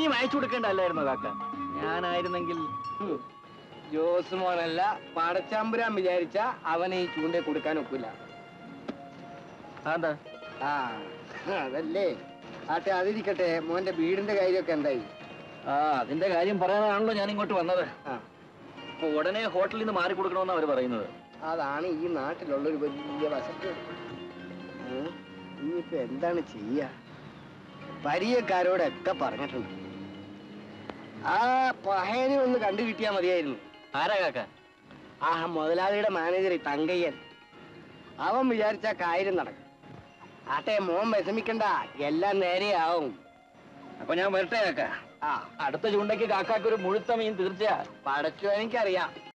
ഇനിയും അയച്ചു കൊടുക്കേണ്ടല്ലായിരുന്നോ കാക്ക? ഞാനായിരുന്നെങ്കിൽ ജോസ് മോനല്ല, പടച്ചാമ്പുരാൻ വിചാരിച്ച അവനെ ഈ ചൂണ്ട കൊടുക്കാൻ ഒക്കില്ല. അതെന്താ? അതല്ലേ. ആട്ടെ, അതിരിക്കട്ടെ, മോന്റെ വീടിന്റെ കാര്യമൊക്കെ എന്തായി? അതിന്റെ കാര്യം പറയാനാണല്ലോ ഞാൻ ഇങ്ങോട്ട് വന്നത്. അപ്പൊ ഉടനെ ഹോട്ടലിൽ നിന്ന് മാറി കൊടുക്കണമെന്ന് അവർ പറയുന്നത്. അതാണ് ഈ നാട്ടിലുള്ളൊരു വലിയ വശത്ത്. ഇനിയിപ്പോ എന്താണ് ചെയ്യ? പരിചയക്കാരോടൊക്കെ പറഞ്ഞിട്ടുണ്ട്. ആ പഹയനെ ഒന്ന് കണ്ടു കിട്ടിയാ മതിയായിരുന്നു. ആരാ കാക്ക? മുതലാളിയുടെ മാനേജർ തങ്കയ്യൻ. അവൻ വിചാരിച്ച കാര്യം നടക്കും. ആട്ടെ, മോൻ വിഷമിക്കണ്ട, എല്ലാം നേരെയാവും. അപ്പൊ ഞാൻ വരട്ടെ കാക്ക. അടുത്ത ചൂണ്ടയ്ക്ക് കാക്കാക്കൊരു മുഴുത്ത മീൻ തീർച്ചയാ. പടച്ചു എനിക്കറിയാം.